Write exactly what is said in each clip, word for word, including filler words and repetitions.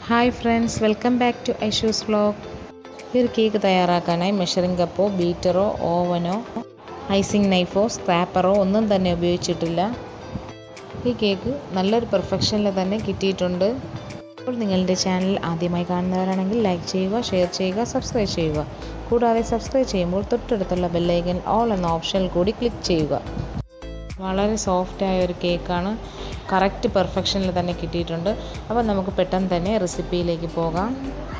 Hi friends, welcome back to Aishu's vlog. This cake തയ്യാറാക്കാനായി measuring കപ്പോ ബീറ്ററോ ഓവനോ ഐസിംഗ് നൈഫോ സ്ക്രാപ്പറോ ഒന്നും തന്നെ ഉപയോഗിച്ചിട്ടില്ല. ഈ കേക്ക് നല്ലൊരു പെർഫെക്ഷനിൽ തന്നെ കിട്ടിയിട്ടുണ്ട്. അപ്പോൾ നിങ്ങളുടെ ചാനൽ ആദ്യമായി കാണുന്നവരാണെങ്കിൽ ലൈക്ക് ചെയ്യുക, ഷെയർ ചെയ്യുക, സബ്സ്ക്രൈബ് ചെയ്യുക. കൂടാതെ സബ്സ്ക്രൈബ് ചെയ്യുമ്പോൾ തൊട്ടടുത്തുള്ള ബെൽ ഐക്കൺ ഓൾ എന്ന ഓപ്ഷനിൽ കൂടി ക്ലിക്ക് ചെയ്യുക. വളരെ സോഫ്റ്റായ ഒരു കേക്കാണ്, കറക്റ്റ് പെർഫെക്ഷനിൽ തന്നെ കിട്ടിയിട്ടുണ്ട്. അപ്പോൾ നമുക്ക് പെട്ടെന്ന് തന്നെ റെസിപ്പിയിലേക്ക് പോകാം.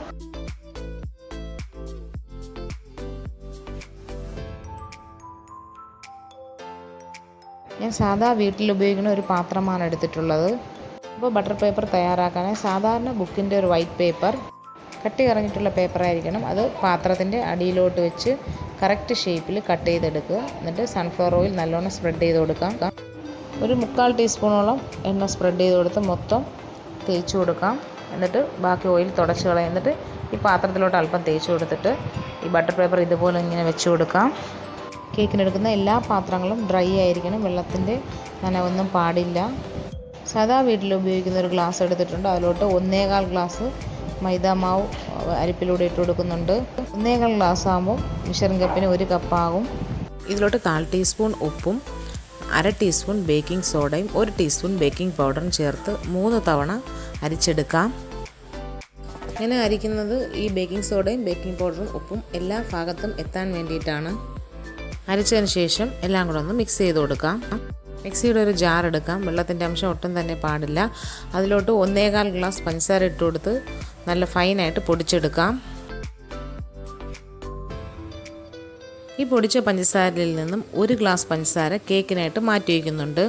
ഞാൻ സാധാ വീട്ടിൽ ഉപയോഗിക്കുന്ന ഒരു പാത്രമാണ് എടുത്തിട്ടുള്ളത്. അപ്പോൾ ബട്ടർ പേപ്പർ തയ്യാറാക്കാനായി സാധാരണ ബുക്കിൻ്റെ ഒരു വൈറ്റ് പേപ്പർ, കട്ടി കറങ്ങിയിട്ടുള്ള പേപ്പർ ആയിരിക്കണം. അത് പാത്രത്തിൻ്റെ അടിയിലോട്ട് വെച്ച് കറക്റ്റ് ഷേപ്പിൽ കട്ട് ചെയ്തെടുക്കുക. എന്നിട്ട് സൺഫ്ലവർ ഓയിൽ നല്ലോണം സ്പ്രെഡ് ചെയ്ത് കൊടുക്കാം. ഒരു മുക്കാൽ ടീസ്പൂണോളം എണ്ണ സ്പ്രെഡ് ചെയ്ത് കൊടുത്ത് മൊത്തം തേച്ച് കൊടുക്കാം. എന്നിട്ട് ബാക്കി ഓയിൽ തുടച്ച് കളയാം. എന്നിട്ട് ഈ പാത്രത്തിലോട്ട് അല്പം തേച്ച് കൊടുത്തിട്ട് ഈ ബട്ടർ പേപ്പർ ഇതുപോലെ ഇങ്ങനെ വെച്ച് കൊടുക്കാം. കേക്കിനെടുക്കുന്ന എല്ലാ പാത്രങ്ങളും ഡ്രൈ ആയിരിക്കണം, വെള്ളത്തിൻ്റെ നനവൊന്നും പാടില്ല. സാധാ വീട്ടിൽ ഉപയോഗിക്കുന്ന ഒരു ഗ്ലാസ് എടുത്തിട്ടുണ്ട്. അതിലോട്ട് ഒന്നേകാൽ ഗ്ലാസ് മൈദാമാവ് അരിപ്പിലൂടെ ഇട്ട് കൊടുക്കുന്നുണ്ട്. ഒന്നേകാൽ ഗ്ലാസ് ആകുമ്പോൾ മെഷറിംഗ് കപ്പിന് ഒരു കപ്പാകും. ഇതിലോട്ട് കാൽ ടീസ്പൂൺ ഉപ്പും അര ടീസ്പൂൺ ബേക്കിംഗ് സോഡയും ഒരു ടീസ്പൂൺ ബേക്കിംഗ് പൗഡറും ചേർത്ത് മൂന്ന് തവണ അരിച്ചെടുക്കാം. ഇങ്ങനെ അരിക്കുന്നത് ഈ ബേക്കിംഗ് സോഡയും ബേക്കിംഗ് പൗഡറും ഉപ്പും എല്ലാ ഭാഗത്തും എത്താൻ വേണ്ടിയിട്ടാണ്. അരിച്ചതിന് ശേഷം എല്ലാം കൂടെ ഒന്ന് മിക്സ് ചെയ്ത് കൊടുക്കാം. മിക്സിയുടെ ഒരു ജാർ എടുക്കാം. വെള്ളത്തിൻ്റെ അംശം ഒട്ടും തന്നെ പാടില്ല. അതിലോട്ട് ഒന്നേകാൽ ഗ്ലാസ് പഞ്ചസാര ഇട്ട് കൊടുത്ത് നല്ല ഫൈനായിട്ട് പൊടിച്ചെടുക്കാം. ഈ പൊടിച്ച പഞ്ചസാരയിൽ നിന്നും ഒരു ഗ്ലാസ് പഞ്ചസാര കേക്കിനായിട്ട് മാറ്റി വയ്ക്കുന്നുണ്ട്.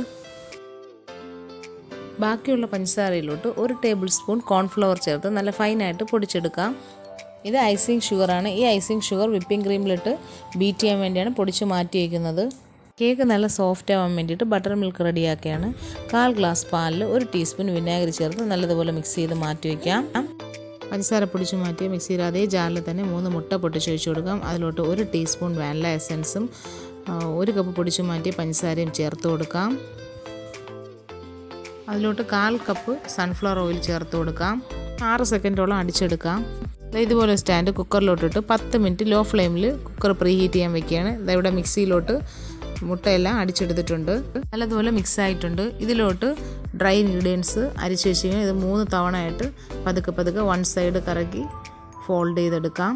ബാക്കിയുള്ള പഞ്ചസാരയിലോട്ട് ഒരു ടേബിൾ സ്പൂൺ കോൺഫ്ലവർ ചേർത്ത് നല്ല ഫൈനായിട്ട് പൊടിച്ചെടുക്കാം. ഇത് ഐസിങ് ഷുഗറാണ്. ഈ ഐസിങ് ഷുഗർ വിപ്പിംഗ് ക്രീമിലിട്ട് ബീറ്റ് ചെയ്യാൻ വേണ്ടിയാണ് പൊടിച്ച് മാറ്റി വയ്ക്കുന്നത്. കേക്ക് നല്ല സോഫ്റ്റ് ആവാൻ വേണ്ടിയിട്ട് ബട്ടർ മിൽക്ക് റെഡിയാക്കിയാണ്. കാൽ ഗ്ലാസ് പാലിൽ ഒരു ടീസ്പൂൺ വിനാഗിരി ചേർത്ത് നല്ലതുപോലെ മിക്സ് ചെയ്ത് മാറ്റി വയ്ക്കാം. പഞ്ചസാര പൊടിച്ച് മാറ്റിയ മിക്സിയിൽ അതേ ജാറിൽ തന്നെ മൂന്ന് മുട്ട പൊട്ടിച്ചൊഴിച്ച് കൊടുക്കാം. അതിലോട്ട് ഒരു ടീസ്പൂൺ വാനില എസൻസും ഒരു കപ്പ് പൊടിച്ച് മാറ്റിയ പഞ്ചസാരയും ചേർത്ത് കൊടുക്കാം. അതിലോട്ട് കാൽ കപ്പ് സൺഫ്ലവർ ഓയിൽ ചേർത്ത് കൊടുക്കാം. ആറ് സെക്കൻഡോളം അടിച്ചെടുക്കാം. ഇതുപോലെ സ്റ്റാൻഡ് കുക്കറിലോട്ടിട്ട് പത്ത് മിനിറ്റ് ലോ ഫ്ലെയിമിൽ കുക്കർ പ്രീ ഹീറ്റ് ചെയ്യാൻ വെക്കുകയാണ്. ഇവിടെ മിക്സിയിലോട്ട് മുട്ടയെല്ലാം അടിച്ചെടുത്തിട്ടുണ്ട്. നല്ലതുപോലെ മിക്സ് ആയിട്ടുണ്ട്. ഇതിലോട്ട് ഡ്രൈ ഇൻഗ്രീഡിയൻസ് അരിച്ച് വെച്ചിരിക്കുന്നത് ഇത് മൂന്ന് തവണ ആയിട്ട് പതുക്കെ പതുക്കെ വൺ സൈഡ് കറക്കി ഫോൾഡ് ചെയ്തെടുക്കാം.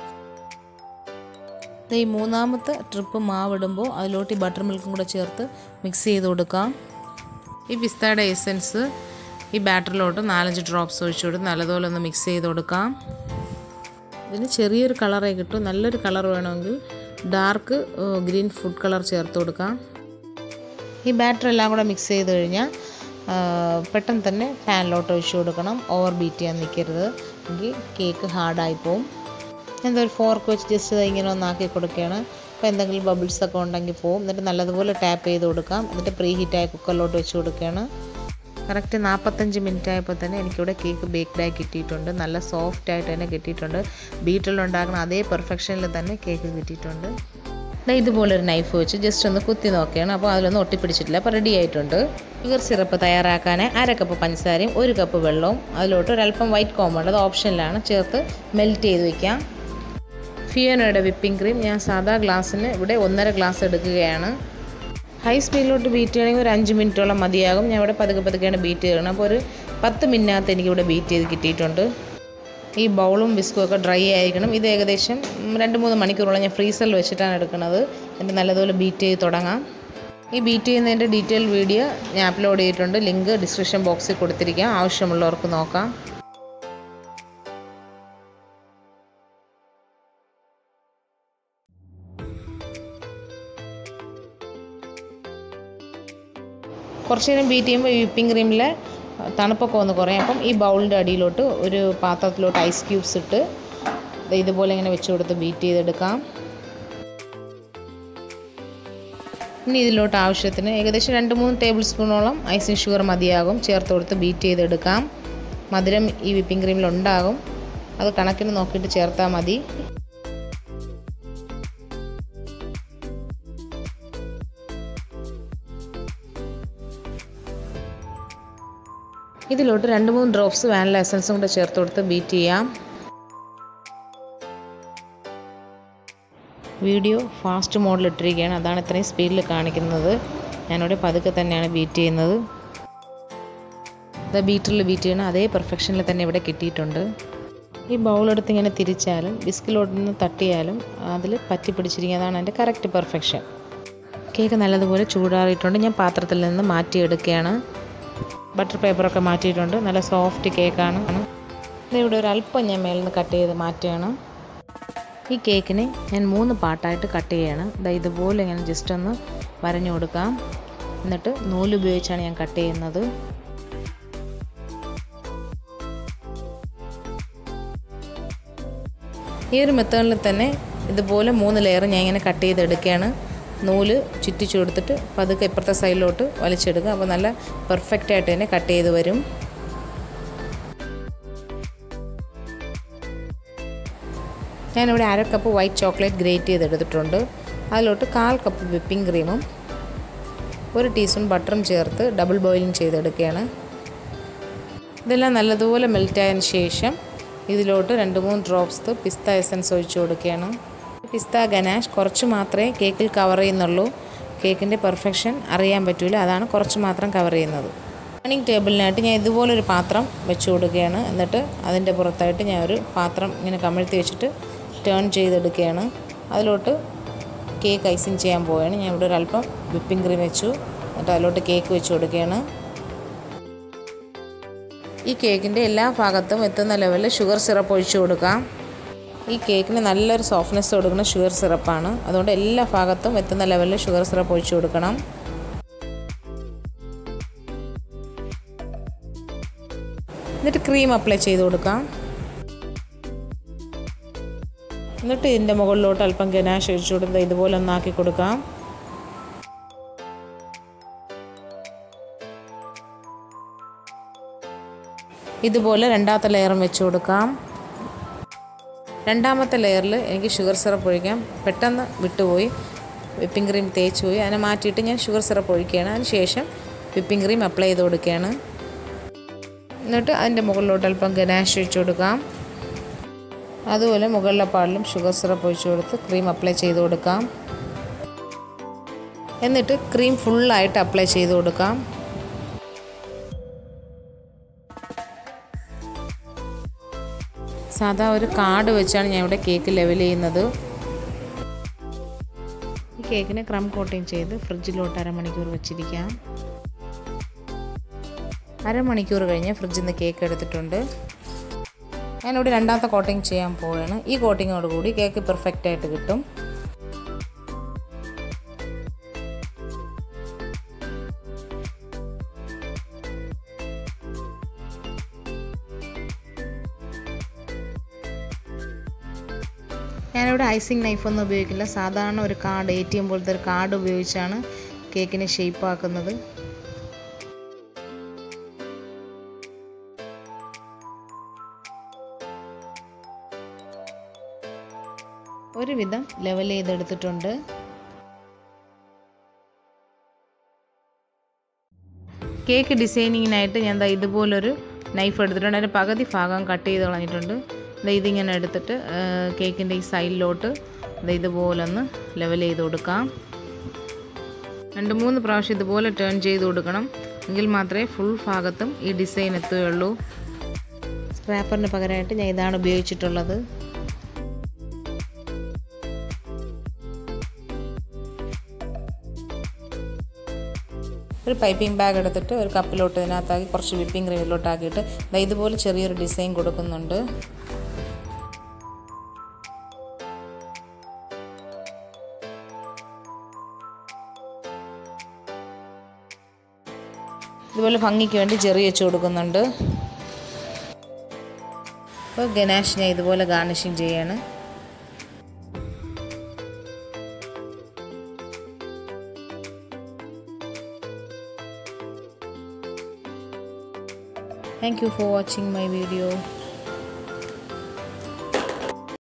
ഈ മൂന്നാമത്തെ ട്രിപ്പ് മാവിടുമ്പോൾ അതിലോട്ട് ഈ ബട്ടർ മിൽക്കും കൂടെ ചേർത്ത് മിക്സ് ചെയ്ത് കൊടുക്കാം. ഈ പിസ്തയുടെ എസൻസ് ഈ ബാറ്ററിലോട്ട് നാലഞ്ച് ഡ്രോപ്സ് ഒഴിച്ചു കൊടുത്ത് നല്ലതുപോലെ ഒന്ന് മിക്സ് ചെയ്ത് കൊടുക്കാം. ഇതിന് ചെറിയൊരു കളറേ കിട്ടും. നല്ലൊരു കളർ വേണമെങ്കിൽ ഡാർക്ക് ഗ്രീൻ ഫുഡ് കളർ ചേർത്ത് കൊടുക്കാം. ഈ ബാറ്റർ എല്ലാം കൂടെ മിക്സ് ചെയ്ത് കഴിഞ്ഞാൽ പെട്ടെന്ന് തന്നെ പാനിലോട്ട് ഒഴിച്ചു കൊടുക്കണം. ഓവർ ബീറ്റ് ചെയ്യാൻ നിൽക്കരുത്, എങ്കിൽ കേക്ക് ഹാർഡായി പോവും. എന്താ ഒരു ഫോർക്ക് വെച്ച് ജസ്റ്റ് ഇങ്ങനെ ഒന്നാക്കി കൊടുക്കുകയാണ്. അപ്പോൾ എന്തെങ്കിലും ബബിൾസൊക്കെ ഉണ്ടെങ്കിൽ പോവും. എന്നിട്ട് നല്ലതുപോലെ ടാപ്പ് ചെയ്ത് കൊടുക്കാം. എന്നിട്ട് പ്രീ ഹീറ്റായ കുക്കറിലോട്ട് വെച്ച് കൊടുക്കുകയാണ്. കറക്റ്റ് നാൽപ്പത്തഞ്ച് മിനിറ്റ് ആയപ്പോൾ തന്നെ എനിക്കിവിടെ കേക്ക് ബേക്ക്ഡായി കിട്ടിയിട്ടുണ്ട്. നല്ല സോഫ്റ്റ് ആയിട്ട് തന്നെ കിട്ടിയിട്ടുണ്ട്. ബീറ്ററിലുണ്ടാക്കുന്ന അതേ പെർഫെക്ഷനിൽ തന്നെ കേക്ക് കിട്ടിയിട്ടുണ്ട്. ഇതുപോലൊരു നൈഫ് വെച്ച് ജസ്റ്റ് ഒന്ന് കുത്തി നോക്കുകയാണ്. അപ്പോൾ അതിലൊന്നും ഒട്ടിപ്പിടിച്ചിട്ടില്ല. അപ്പോൾ റെഡി ആയിട്ടുണ്ട്. ഷുഗർ സിറപ്പ് തയ്യാറാക്കാൻ അര കപ്പ് പഞ്ചസാരയും ഒരു കപ്പ് വെള്ളവും അതിലോട്ട് ഒരല്പം വൈറ്റ് കോമ്പൗണ്ട്, അത് ഓപ്ഷനിലാണ്, ചേർത്ത് മെൽറ്റ് ചെയ്ത് വയ്ക്കാം. ഫിയോനയുടെ വിപ്പിംഗ് ക്രീം ഞാൻ സാധാ ഗ്ലാസ്സിന് ഇവിടെ ഒന്നര ഗ്ലാസ് എടുക്കുകയാണ്. ഹൈ സ്പീഡിലോട്ട് ബീറ്റ് ചെയ്യണമെങ്കിൽ ഒരു അഞ്ച് മിനിറ്റോളം മതിയാകും. ഞാൻ ഇവിടെ പതുക്കെ പതുക്കെയാണ് ബീറ്റ് ചെയ്യണം. അപ്പോൾ ഒരു പത്ത് മിനിറ്റിനകത്ത് എനിക്കിവിടെ ബീറ്റ് ചെയ്ത് കിട്ടിയിട്ടുണ്ട്. ഈ ബൗളും വിസ്കും ഒക്കെ ഡ്രൈ ആയിരിക്കണം. ഇത് ഏകദേശം രണ്ട് മൂന്ന് മണിക്കൂറോളം ഞാൻ ഫ്രീസറിൽ വെച്ചിട്ടാണ് എടുക്കുന്നത്. എന്നിട്ട് നല്ലതുപോലെ ബീറ്റ് ചെയ്ത് തുടങ്ങാം. ഈ ബീറ്റ് ചെയ്യുന്നതിൻ്റെ ഡീറ്റെയിൽ വീഡിയോ ഞാൻ അപ്ലോഡ് ചെയ്തിട്ടുണ്ട്. ലിങ്ക് ഡിസ്ക്രിപ്ഷൻ ബോക്സിൽ കൊടുത്തിരിക്കാം, ആവശ്യമുള്ളവർക്ക് നോക്കാം. കുറച്ച് നേരം ബീറ്റ് ചെയ്യുമ്പോൾ ഈ വിപ്പിംഗ് ക്രീമിലെ തണുപ്പൊക്കെ ഒന്ന് കുറയും. അപ്പം ഈ ബൗളിൻ്റെ അടിയിലോട്ട് ഒരു പാത്രത്തിലോട്ട് ഐസ് ക്യൂബ്സ് ഇട്ട് ഇതുപോലെ ഇങ്ങനെ വെച്ച് കൊടുത്ത് ബീറ്റ് ചെയ്തെടുക്കാം. ഇനി ഇതിലോട്ട് ആവശ്യത്തിന് ഏകദേശം രണ്ട് മൂന്ന് ടേബിൾ സ്പൂണോളം ഐസിങ് ഷുഗർ മതിയാകും. ചേർത്ത് കൊടുത്ത് ബീറ്റ് ചെയ്തെടുക്കാം. മധുരം ഈ വിപ്പിംഗ് ക്രീമിലുണ്ടാകും, അത് കണക്കിന് നോക്കിയിട്ട് ചേർത്താൽ മതി. ഇതിലോട്ട് രണ്ട് മൂന്ന് ഡ്രോപ്സ് വാനില എസൻസും കൂടെ ചേർത്ത് കൊടുത്ത് ബീറ്റ് ചെയ്യാം. വീഡിയോ ഫാസ്റ്റ് മോഡിൽ ഇട്ടിരിക്കുകയാണ്, അതാണ് ഇത്രയും സ്പീഡിൽ കാണിക്കുന്നത്. ഞാനിവിടെ പതുക്കെ തന്നെയാണ് ബീറ്റ് ചെയ്യുന്നത്. ഇത് ബീറ്ററിൽ ബീറ്റ് ചെയ്യണം, അതേ പെർഫെക്ഷനിൽ തന്നെ ഇവിടെ കിട്ടിയിട്ടുണ്ട്. ഈ ബൗളെടുത്ത് ഇങ്ങനെ തിരിച്ചാലും ബിസ്കിലോട്ട് നിന്ന് തട്ടിയാലും അതിൽ പറ്റി പിടിച്ചിരിക്കുന്നതാണ് അതിൻ്റെ കറക്റ്റ് പെർഫെക്ഷൻ. കേക്ക് നല്ലതുപോലെ ചൂടാറിയിട്ടുണ്ട്. ഞാൻ പാത്രത്തിൽ നിന്ന് മാറ്റിയെടുക്കുകയാണ്. ബട്ടർ പേപ്പറൊക്കെ മാറ്റിയിട്ടുണ്ട്. നല്ല സോഫ്റ്റ് കേക്കാണ്. ഇവിടെ ഒരു അല്പം ഞാൻ മേലിൽ നിന്ന് കട്ട് ചെയ്ത് മാറ്റുകയാണ്. ഈ കേക്കിനെ ഞാൻ മൂന്ന് പാർട്ടായിട്ട് കട്ട് ചെയ്യുകയാണ്. ഇതാ ഇതുപോലെ ഇങ്ങനെ ജസ്റ്റ് ഒന്ന് വരഞ്ഞു കൊടുക്കാം. എന്നിട്ട് നൂലുപയോഗിച്ചാണ് ഞാൻ കട്ട് ചെയ്യുന്നത്. ഈ ഒരു മെത്തേഡിൽ തന്നെ ഇതുപോലെ മൂന്ന് ലെയർ ഞാൻ ഇങ്ങനെ കട്ട് ചെയ്തെടുക്കുകയാണ്. നൂല് ചുറ്റിച്ചു കൊടുത്തിട്ട് പതുക്കെ ഇപ്പുറത്തെ സൈഡിലോട്ട് വലിച്ചെടുക്കുക. അപ്പോൾ നല്ല പെർഫെക്റ്റ് ആയിട്ട് തന്നെ കട്ട് ചെയ്ത് വരും. ഞാനിവിടെ അര കപ്പ് വൈറ്റ് ചോക്ലേറ്റ് ഗ്രേറ്റ് ചെയ്തെടുത്തിട്ടുണ്ട്. അതിലോട്ട് കാൽ കപ്പ് വിപ്പിംഗ് ക്രീമും ഒരു ടീസ്പൂൺ ബട്ടറും ചേർത്ത് ഡബിൾ ബോയിലിംഗ് ചെയ്തെടുക്കുകയാണ്. ഇതെല്ലാം നല്ലതുപോലെ മെൽറ്റായതിന് ശേഷം ഇതിലോട്ട് രണ്ട് മൂന്ന് ഡ്രോപ്സ് പിസ്ത എസൻസ് ഒഴിച്ചു കൊടുക്കുകയാണ്. പിസ്ത ഗനാഷ് കുറച്ച് മാത്രമേ കേക്കിൽ കവർ ചെയ്യുന്നുള്ളൂ. കേക്കിൻ്റെ പെർഫെക്ഷൻ അറിയാൻ പറ്റില്ല, അതാണ് കുറച്ച് മാത്രം കവർ ചെയ്യുന്നത്. ഡൈനിങ് ടേബിളിനായിട്ട് ഞാൻ ഇതുപോലൊരു പാത്രം വെച്ച് കൊടുക്കുകയാണ്. എന്നിട്ട് അതിൻ്റെ പുറത്തായിട്ട് ഞാൻ ഒരു പാത്രം ഇങ്ങനെ കമഴ്ത്തി വെച്ചിട്ട് ടേൺ ചെയ്തെടുക്കുകയാണ്. അതിലോട്ട് കേക്ക് ഐസിങ് ചെയ്യാൻ പോവുകയാണ്. ഞാൻ ഇവിടെ ഒരു അല്പം വിപ്പിംഗ് ക്രീം വെച്ചു. എന്നിട്ട് അതിലോട്ട് കേക്ക് വെച്ച് കൊടുക്കുകയാണ്. ഈ കേക്കിൻ്റെ എല്ലാ ഭാഗത്തും എത്തുന്ന ലെവലിൽ ഷുഗർ സിറപ്പ് ഒഴിച്ചു കൊടുക്കാം. ഈ കേക്കിന് നല്ലൊരു സോഫ്റ്റ്നെസ് കൊടുക്കുന്ന ഷുഗർ സിറപ്പാണ്. അതുകൊണ്ട് എല്ലാ ഭാഗത്തും എത്തുന്ന ലെവലിൽ ഷുഗർ സിറപ്പ് ഒഴിച്ചു കൊടുക്കണം. എന്നിട്ട് ക്രീം അപ്ലൈ ചെയ്ത് കൊടുക്കാം. എന്നിട്ട് ഇതിൻ്റെ മുകളിലോട്ട് അല്പം ഗനാഷ് ഒഴിച്ചു കൊടുത്ത് ഇതുപോലെ ഒന്നാക്കി കൊടുക്കാം. ഇതുപോലെ രണ്ടാമത്തെ ലെയറും വെച്ച് കൊടുക്കാം. രണ്ടാമത്തെ ലെയറിൽ എനിക്ക് ഷുഗർ സിറപ്പ് ഒഴിക്കാം. പെട്ടെന്ന് വിട്ടുപോയി, വിപ്പിംഗ് ക്രീം തേച്ച് പോയി. അതിനെ മാറ്റിയിട്ട് ഞാൻ ഷുഗർ സിറപ്പ് ഒഴിക്കുകയാണ്. അതിന് ശേഷം വിപ്പിംഗ് ക്രീം അപ്ലൈ ചെയ്ത് കൊടുക്കുകയാണ്. എന്നിട്ട് അതിൻ്റെ മുകളിലോട്ട് അല്പം ഗനാഷ് ഒഴിച്ച് കൊടുക്കാം. അതുപോലെ മുകളിലെ പാടിലും ഷുഗർ സിറപ്പ് ഒഴിച്ച് കൊടുത്ത് ക്രീം അപ്ലൈ ചെയ്ത് കൊടുക്കാം. എന്നിട്ട് ക്രീം ഫുള്ളായിട്ട് അപ്ലൈ ചെയ്ത് കൊടുക്കാം. സാധാ ഒരു കാർഡ് വെച്ചാണ് ഞാൻ ഇവിടെ കേക്ക് ലെവൽ ചെയ്യുന്നത്. ഈ കേക്കിനെ ക്രം കോട്ടിങ് ചെയ്ത് ഫ്രിഡ്ജിലോട്ട് അരമണിക്കൂർ വെച്ചിരിക്കാം. അരമണിക്കൂർ കഴിഞ്ഞ് ഫ്രിഡ്ജിൽ നിന്ന് കേക്ക് എടുത്തിട്ടുണ്ട്. ഞാനിവിടെ രണ്ടാമത്തെ കോട്ടിങ് ചെയ്യാൻ പോവുകയാണ്. ഈ കോട്ടിങ്ങോട് കൂടി കേക്ക് പെർഫെക്റ്റ് ആയിട്ട് കിട്ടും. ഞാനിവിടെ ഐസിങ് നൈഫൊന്നും ഉപയോഗിക്കില്ല. സാധാരണ ഒരു കാർഡ്, എ ടി എം പോലത്തെ ഒരു കാർഡ് ഉപയോഗിച്ചാണ് കേക്കിനെ ഷേപ്പ് ആക്കുന്നത്. ഒരുവിധം ലെവൽ ചെയ്തെടുത്തിട്ടുണ്ട്. കേക്ക് ഡിസൈനിങ്ങിനായിട്ട് ഞാൻ ദാ ഇതുപോലൊരു നൈഫ് എടുത്തിട്ടുണ്ട്. അതിൻ്റെ പകുതി ഭാഗം കട്ട് ചെയ്ത് കളഞ്ഞിട്ടുണ്ട്. ഇതിങ്ങനെ എടുത്തിട്ട് കേക്കിൻ്റെ ഈ സൈഡിലോട്ട് ഇതുപോലൊന്ന് ലെവൽ ചെയ്ത് കൊടുക്കാം. രണ്ട് മൂന്ന് പ്രാവശ്യം ഇതുപോലെ ടേൺ ചെയ്ത് കൊടുക്കണം. എങ്കിൽ മാത്രമേ ഫുൾ ഭാഗത്തും ഈ ഡിസൈൻ എത്തുകയുള്ളൂ. സ്ക്രാപ്പറിന് പകരമായിട്ട് ഞാൻ ഇതാണ് ഉപയോഗിച്ചിട്ടുള്ളത്. ഒരു പൈപ്പിംഗ് ബാഗ് എടുത്തിട്ട് ഒരു കപ്പിലോട്ട് ഇതിനകത്താക്കി കുറച്ച് വിപ്പിംഗ് ക്രീമിലോട്ടാക്കിയിട്ട് ഇതുപോലെ ചെറിയൊരു ഡിസൈൻ കൊടുക്കുന്നുണ്ട്. ഇതുപോലെ ഭംഗിക്ക് വേണ്ടി ചെറി വെച്ച് കൊടുക്കുന്നുണ്ട്. അപ്പോൾ ഗനാഷ് ഞാൻ ഇതുപോലെ ഗാർണിഷിങ് ചെയ്യാണ്. Thank you for watching my video.